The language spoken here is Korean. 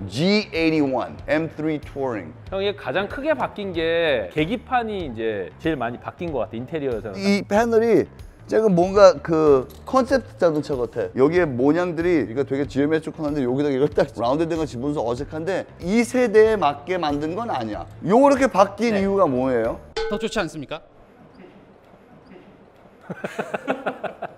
G81 M3 Touring. 형, 이게 가장 크게 바뀐 게 계기판이 이제 제일 많이 바뀐 것 같아, 인테리어에서는. 이 패널이 조금 뭔가 그 컨셉트 자동차 같아. 여기에 모양들이 이거 되게 지오메트릭한데 여기다가 이걸 딱 라운드된 거 집으면서 어색한데 이 세대에 맞게 만든 건 아니야. 요렇게 바뀐 네. 이유가 뭐예요? 더 좋지 않습니까?